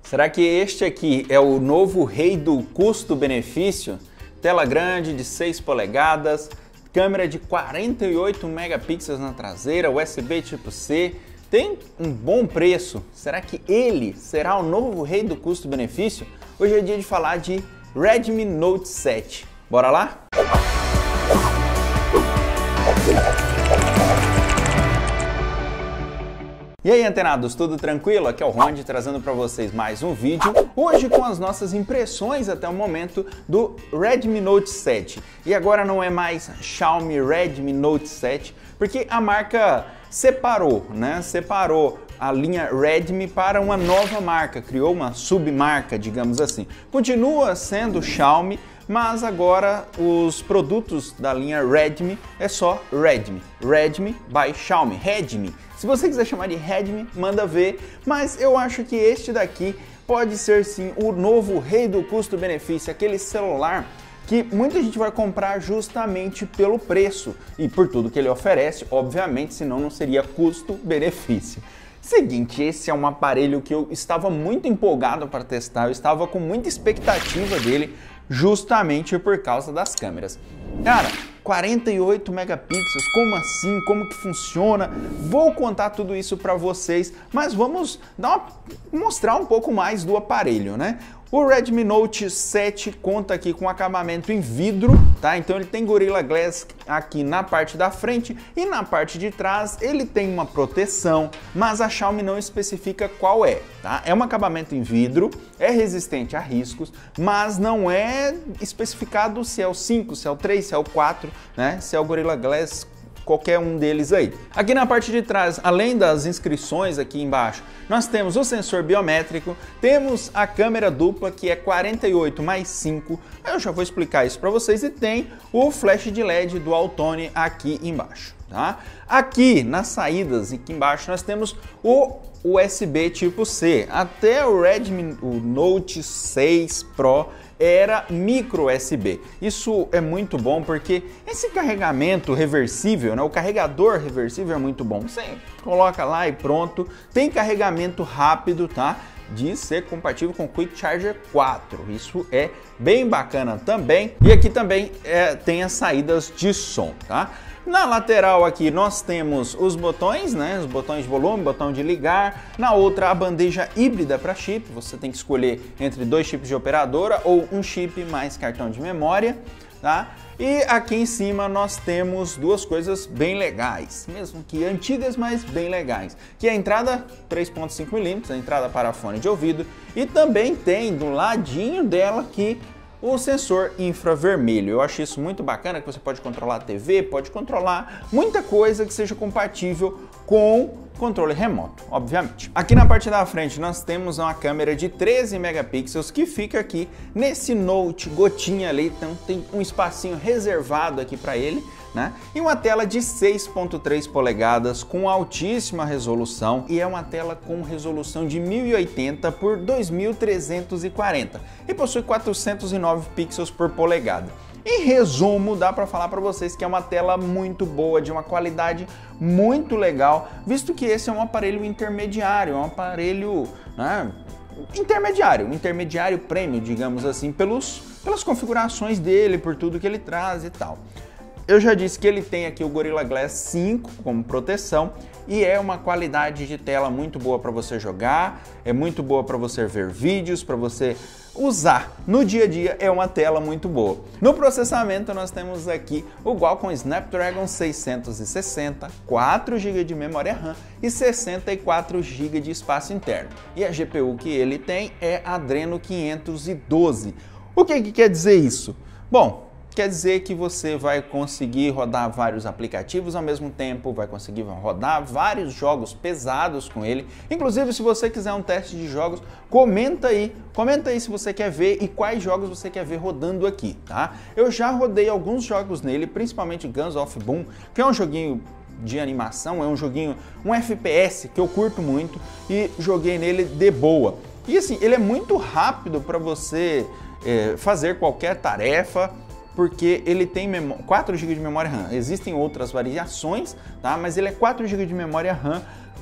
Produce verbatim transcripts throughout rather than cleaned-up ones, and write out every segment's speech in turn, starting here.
Será que este aqui é o novo rei do custo-benefício? Tela grande de seis polegadas, câmera de quarenta e oito megapixels na traseira, U S B tipo C, tem um bom preço. Será que ele será o novo rei do custo-benefício? Hoje é dia de falar de Redmi Note sete. Bora lá? E aí, antenados, tudo tranquilo? Aqui é o Ronde trazendo para vocês mais um vídeo, hoje com as nossas impressões até o momento do Redmi Note sete. E agora não é mais Xiaomi Redmi Note sete, porque a marca separou, né? Separou a linha Redmi para uma nova marca, criou uma submarca, digamos assim. Continua sendo Xiaomi, mas agora os produtos da linha Redmi é só Redmi. Redmi by Xiaomi, Redmi. Se você quiser chamar de Redmi, manda ver, mas eu acho que este daqui pode ser sim o novo rei do custo-benefício, aquele celular que muita gente vai comprar justamente pelo preço e por tudo que ele oferece, obviamente, senão não seria custo-benefício. Seguinte, esse é um aparelho que eu estava muito empolgado para testar, eu estava com muita expectativa dele, justamente por causa das câmeras. Cara, quarenta e oito megapixels, como assim? Como que funciona? Vou contar tudo isso para vocês, mas vamos dar uma, mostrar um pouco mais do aparelho, né? O Redmi Note sete conta aqui com acabamento em vidro, tá? Então ele tem Gorilla Glass aqui na parte da frente e na parte de trás ele tem uma proteção, mas a Xiaomi não especifica qual é, tá? É um acabamento em vidro, é resistente a riscos, mas não é especificado se é o cinco, se é o três, se é o quatro, né? Se é o Gorilla Glass, qualquer um deles aí. Aqui na parte de trás, além das inscrições aqui embaixo, nós temos o sensor biométrico, temos a câmera dupla que é quarenta e oito mais cinco, eu já vou explicar isso para vocês, e tem o flash de L E D Dual Tone aqui embaixo, tá? Aqui nas saídas, aqui embaixo, nós temos o U S B tipo C. Até o Redmi o Note seis Pro era micro U S B. Isso é muito bom porque esse carregamento reversível, né, o carregador reversível é muito bom. Você coloca lá e pronto. Tem carregamento rápido, tá? De ser compatível com Quick Charger quatro. Isso é bem bacana também. E aqui também é, tem as saídas de som, tá? Na lateral aqui nós temos os botões, né? Os botões de volume, botão de ligar. Na outra a bandeja híbrida para chip. Você tem que escolher entre dois chips de operadora ou um chip mais cartão de memória, tá? E aqui em cima nós temos duas coisas bem legais, mesmo que antigas, mas bem legais. Que é a entrada três ponto cinco milímetros, a entrada para fone de ouvido. E também tem do ladinho dela aqui o sensor infravermelho. Eu acho isso muito bacana, que você pode controlar a T V, pode controlar muita coisa que seja compatível com controle remoto, obviamente. Aqui na parte da frente nós temos uma câmera de treze megapixels que fica aqui nesse Note gotinha ali, então tem um espacinho reservado aqui para ele, né? E uma tela de seis ponto três polegadas com altíssima resolução, e é uma tela com resolução de mil e oitenta por dois mil trezentos e quarenta e possui quatrocentos e nove pixels por polegada. Em resumo, dá para falar para vocês que é uma tela muito boa, de uma qualidade muito legal, visto que esse é um aparelho intermediário, é um aparelho, né, intermediário, intermediário premium, digamos assim, pelos, pelas configurações dele, por tudo que ele traz e tal. Eu já disse que ele tem aqui o Gorilla Glass cinco como proteção e é uma qualidade de tela muito boa para você jogar, é muito boa para você ver vídeos, para você usar no dia a dia, é uma tela muito boa. No processamento nós temos aqui o Qualcomm Snapdragon seiscentos e sessenta, quatro gigas de memória RAM e sessenta e quatro gigas de espaço interno. E a G P U que ele tem é Adreno quinhentos e doze. O que, que quer dizer isso? Bom, quer dizer que você vai conseguir rodar vários aplicativos ao mesmo tempo, vai conseguir rodar vários jogos pesados com ele. Inclusive, se você quiser um teste de jogos, comenta aí, comenta aí se você quer ver e quais jogos você quer ver rodando aqui, tá? Eu já rodei alguns jogos nele, principalmente Guns of Boom, que é um joguinho de animação, é um joguinho, um F P S que eu curto muito e joguei nele de boa. E assim, ele é muito rápido para você é, fazer qualquer tarefa, porque ele tem quatro gigas de memória RAM. Existem outras variações, tá? Mas ele é quatro gigas de memória RAM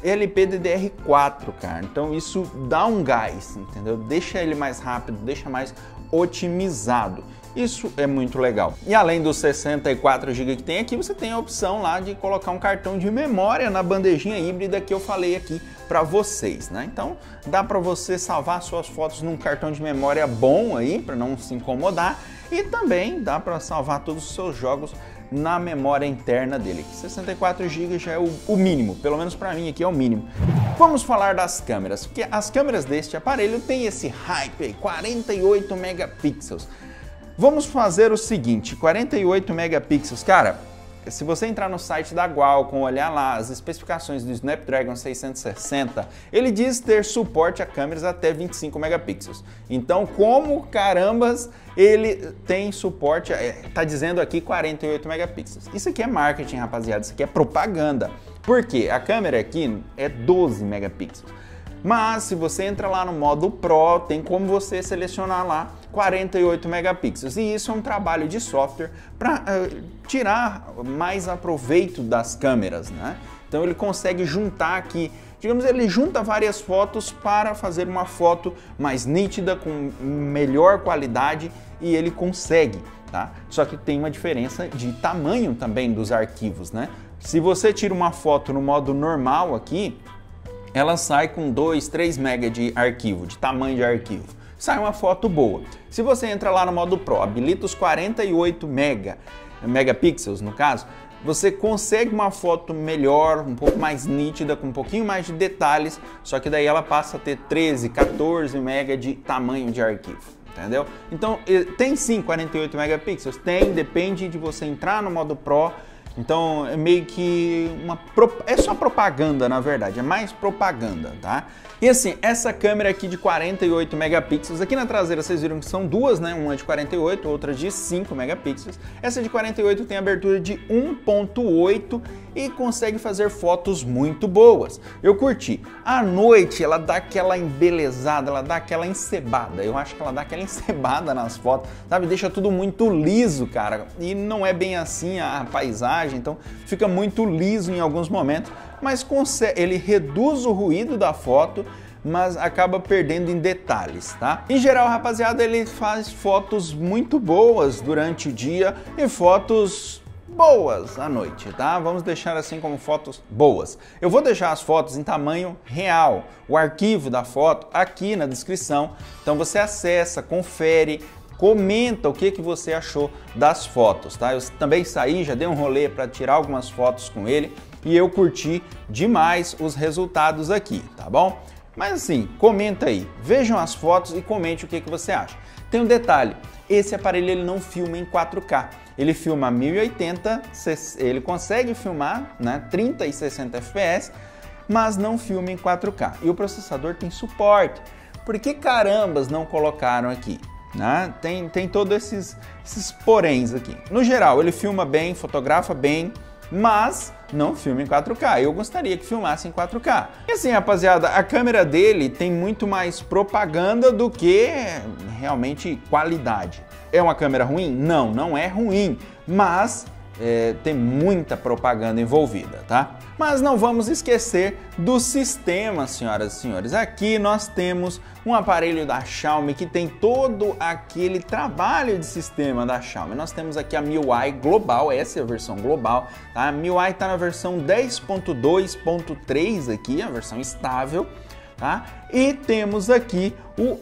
L P D D R quatro, cara, então isso dá um gás, entendeu? Deixa ele mais rápido, deixa mais otimizado. Isso é muito legal. E além dos sessenta e quatro gigas que tem aqui, você tem a opção lá de colocar um cartão de memória na bandejinha híbrida que eu falei aqui para vocês, né? Então dá para você salvar suas fotos num cartão de memória bom aí, para não se incomodar, e também dá para salvar todos os seus jogos na memória interna dele. sessenta e quatro gigas já é o, o mínimo, pelo menos para mim aqui é o mínimo. Vamos falar das câmeras, porque as câmeras deste aparelho têm esse hype aí, quarenta e oito megapixels. Vamos fazer o seguinte, quarenta e oito megapixels, cara, se você entrar no site da Qualcomm, olhar lá as especificações do Snapdragon seiscentos e sessenta, ele diz ter suporte a câmeras até vinte e cinco megapixels. Então, como carambas ele tem suporte, é, tá dizendo aqui quarenta e oito megapixels. Isso aqui é marketing, rapaziada, isso aqui é propaganda. Por quê? A câmera aqui é doze megapixels. Mas se você entra lá no modo Pro, tem como você selecionar lá quarenta e oito megapixels. E isso é um trabalho de software para uh, tirar mais aproveito das câmeras, né? Então ele consegue juntar aqui, digamos, ele junta várias fotos para fazer uma foto mais nítida, com melhor qualidade, e ele consegue, tá? Só que tem uma diferença de tamanho também dos arquivos, né? Se você tira uma foto no modo normal aqui, ela sai com dois, três mega de arquivo, de tamanho de arquivo. Sai uma foto boa. Se você entra lá no modo Pro, habilita os quarenta e oito mega, megapixels no caso, você consegue uma foto melhor, um pouco mais nítida, com um pouquinho mais de detalhes, só que daí ela passa a ter treze, quatorze mega de tamanho de arquivo. Entendeu? Então, tem sim quarenta e oito megapixels? Tem, depende de você entrar no modo Pro. Então é meio que uma... é só propaganda, na verdade, é mais propaganda, tá? E assim, essa câmera aqui de quarenta e oito megapixels, aqui na traseira vocês viram que são duas, né? Uma de quarenta e oito, outra de cinco megapixels. Essa de quarenta e oito tem abertura de um ponto oito e consegue fazer fotos muito boas. Eu curti. À noite ela dá aquela embelezada, ela dá aquela encebada. Eu acho que ela dá aquela encebada nas fotos, sabe? Deixa tudo muito liso, cara. E não é bem assim a paisagem, então fica muito liso em alguns momentos, mas consegue, ele reduz o ruído da foto, mas acaba perdendo em detalhes, tá? Em geral, rapaziada, ele faz fotos muito boas durante o dia e fotos boas à noite, tá? Vamos deixar assim como fotos boas. Eu vou deixar as fotos em tamanho real, o arquivo da foto aqui na descrição, então você acessa, confere, comenta o que, que você achou das fotos, tá? Eu também saí, já dei um rolê para tirar algumas fotos com ele e eu curti demais os resultados aqui, tá bom? Mas assim, comenta aí, vejam as fotos e comente o que, que você acha. Tem um detalhe, esse aparelho ele não filma em quatro K, ele filma mil e oitenta, ele consegue filmar, né, trinta e sessenta F P S, mas não filma em quatro K. E o processador tem suporte. Por que carambas não colocaram aqui? Né? Tem, tem todos esses, esses poréns aqui. No geral, ele filma bem, fotografa bem, mas não filma em quatro K. Eu gostaria que filmasse em quatro K. E assim, rapaziada, a câmera dele tem muito mais propaganda do que realmente qualidade. É uma câmera ruim? Não, não é ruim, mas é, tem muita propaganda envolvida, tá? Mas não vamos esquecer do sistema, senhoras e senhores. Aqui nós temos um aparelho da Xiaomi que tem todo aquele trabalho de sistema da Xiaomi. Nós temos aqui a M I U I global, essa é a versão global, tá? A M I U I está na versão dez ponto dois ponto três aqui, a versão estável, tá? E temos aqui o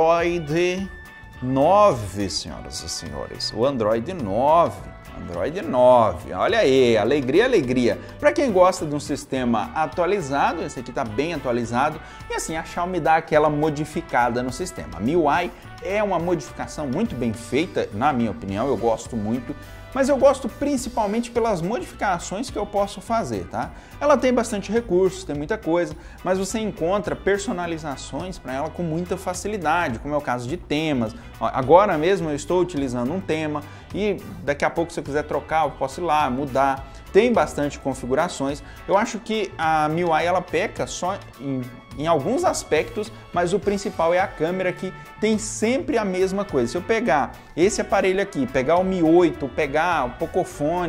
Android nove, senhoras e senhores, o Android nove. Android nove, olha aí, alegria, alegria. Para quem gosta de um sistema atualizado, esse aqui está bem atualizado, e assim a Xiaomi dá aquela modificada no sistema. A M I U I é uma modificação muito bem feita, na minha opinião, eu gosto muito, mas eu gosto principalmente pelas modificações que eu posso fazer, tá? Ela tem bastante recursos, tem muita coisa, mas você encontra personalizações para ela com muita facilidade, como é o caso de temas. Agora mesmo eu estou utilizando um tema e daqui a pouco se eu quiser trocar, eu posso ir lá, mudar. Tem bastante configurações. Eu acho que a M I U I ela peca só em, em alguns aspectos, mas o principal é a câmera, que tem sempre a mesma coisa. Se eu pegar esse aparelho aqui, pegar o Mi oito, pegar o Pocophone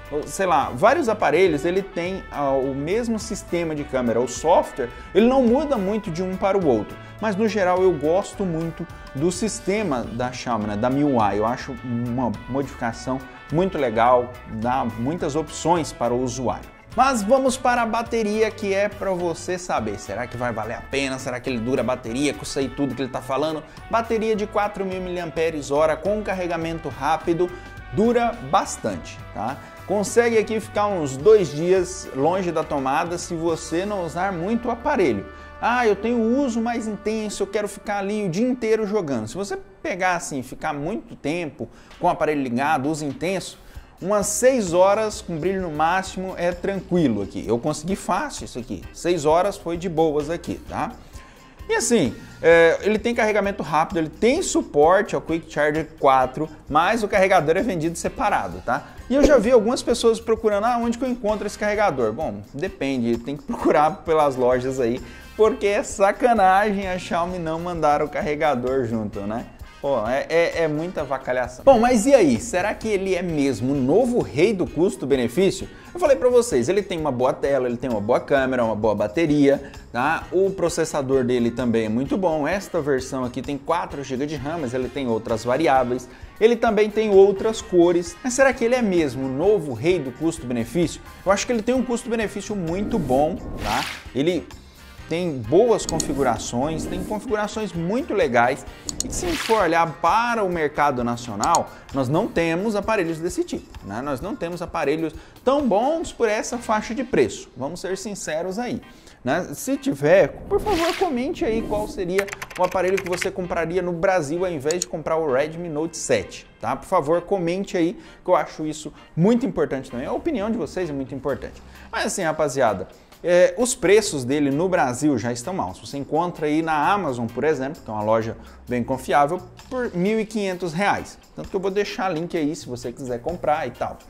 sei lá, vários aparelhos, ele tem ah, o mesmo sistema de câmera, o software, ele não muda muito de um para o outro, mas no geral eu gosto muito do sistema da Xiaomi, né, da M I U I, eu acho uma modificação muito legal, dá muitas opções para o usuário. Mas vamos para a bateria, que é para você saber, será que vai valer a pena? Será que ele dura a bateria com isso aí tudo que ele está falando? Bateria de quatro mil miliampères-hora com carregamento rápido, dura bastante, tá? Consegue aqui ficar uns dois dias longe da tomada se você não usar muito o aparelho. Ah, eu tenho uso mais intenso, eu quero ficar ali o dia inteiro jogando. Se você pegar assim, ficar muito tempo com o aparelho ligado, uso intenso, umas seis horas com brilho no máximo é tranquilo aqui. Eu consegui fácil isso aqui. seis horas foi de boas aqui, tá? E assim, é, ele tem carregamento rápido, ele tem suporte ao Quick Charger quatro, mas o carregador é vendido separado, tá? E eu já vi algumas pessoas procurando, ah, onde que eu encontro esse carregador? Bom, depende, tem que procurar pelas lojas aí, porque é sacanagem a Xiaomi não mandar o carregador junto, né? Pô, é, é, é muita avacalhação. Bom, mas e aí? Será que ele é mesmo o novo rei do custo-benefício? Eu falei pra vocês, ele tem uma boa tela, ele tem uma boa câmera, uma boa bateria, tá? O processador dele também é muito bom. Esta versão aqui tem quatro gigas de RAM, mas ele tem outras variáveis. Ele também tem outras cores. Mas será que ele é mesmo o novo rei do custo-benefício? Eu acho que ele tem um custo-benefício muito bom, tá? Ele tem boas configurações, tem configurações muito legais. E se for olhar para o mercado nacional, nós não temos aparelhos desse tipo, né? Nós não temos aparelhos tão bons por essa faixa de preço, vamos ser sinceros aí, né? Se tiver, por favor, comente aí qual seria o aparelho que você compraria no Brasil ao invés de comprar o Redmi Note sete, tá? Por favor, comente aí, que eu acho isso muito importante também. A opinião de vocês é muito importante. Mas assim, rapaziada, É, os preços dele no Brasil já estão altos. Você encontra aí na Amazon, por exemplo, que é uma loja bem confiável, por mil e quinhentos reais. Tanto que eu vou deixar link aí se você quiser comprar e tal.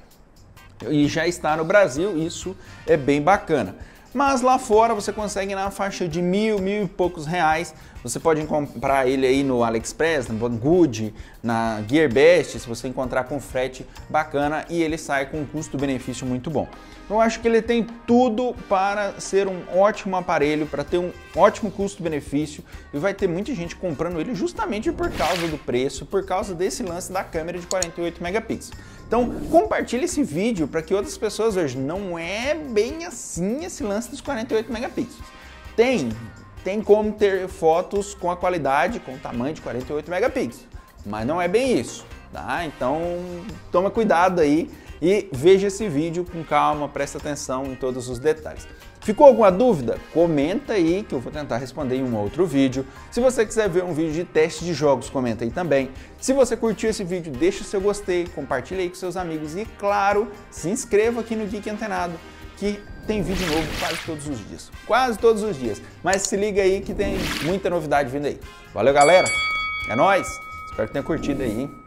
E já está no Brasil, isso é bem bacana. Mas lá fora você consegue na faixa de mil, mil e poucos reais. Você pode comprar ele aí no AliExpress, na Banggood, na Gearbest, se você encontrar com frete bacana, e ele sai com um custo-benefício muito bom. Eu acho que ele tem tudo para ser um ótimo aparelho, para ter um ótimo custo-benefício, e vai ter muita gente comprando ele justamente por causa do preço, por causa desse lance da câmera de quarenta e oito megapixels. Então compartilhe esse vídeo para que outras pessoas vejam. Não é bem assim esse lance dos quarenta e oito megapixels. Tem, tem como ter fotos com a qualidade, com o tamanho de quarenta e oito megapixels, mas não é bem isso, tá? Então toma cuidado aí e veja esse vídeo com calma, presta atenção em todos os detalhes. Ficou alguma dúvida? Comenta aí que eu vou tentar responder em um outro vídeo. Se você quiser ver um vídeo de teste de jogos, comenta aí também. Se você curtiu esse vídeo, deixa o seu gostei, compartilha aí com seus amigos e, claro, se inscreva aqui no Geek Antenado, que tem vídeo novo quase todos os dias. Quase todos os dias. Mas se liga aí que tem muita novidade vindo aí. Valeu, galera! É nóis! Espero que tenha curtido aí, hein?